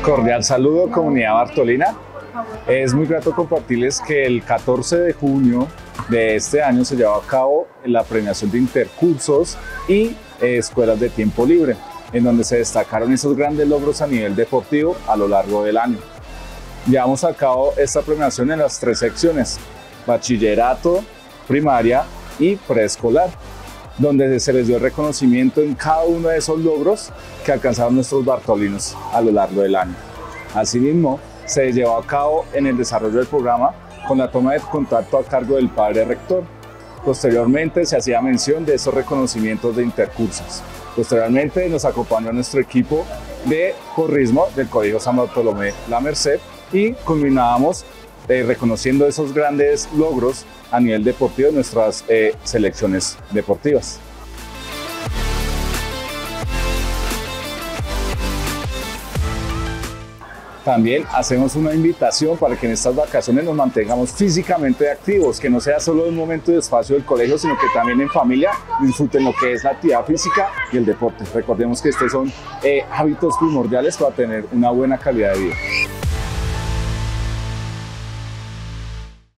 Cordial saludo, comunidad bartolina. Es muy grato compartirles que el 14 de junio de este año se llevó a cabo la premiación de intercursos y escuelas de tiempo libre, en donde se destacaron esos grandes logros a nivel deportivo a lo largo del año. Llevamos a cabo esta premiación en las 3 secciones: bachillerato, primaria y preescolar, donde se les dio reconocimiento en cada uno de esos logros que alcanzaron nuestros bartolinos a lo largo del año. Asimismo, se llevó a cabo en el desarrollo del programa con la toma de contacto a cargo del padre rector. Posteriormente se hacía mención de esos reconocimientos de intercursos. Posteriormente nos acompañó nuestro equipo de porrismo del Colegio San Bartolomé La Merced y culminábamos reconociendo esos grandes logros a nivel deportivo de nuestras selecciones deportivas. También hacemos una invitación para que en estas vacaciones nos mantengamos físicamente activos, que no sea solo un momento de espacio del colegio, sino que también en familia disfruten lo que es la actividad física y el deporte. Recordemos que estos son hábitos primordiales para tener una buena calidad de vida.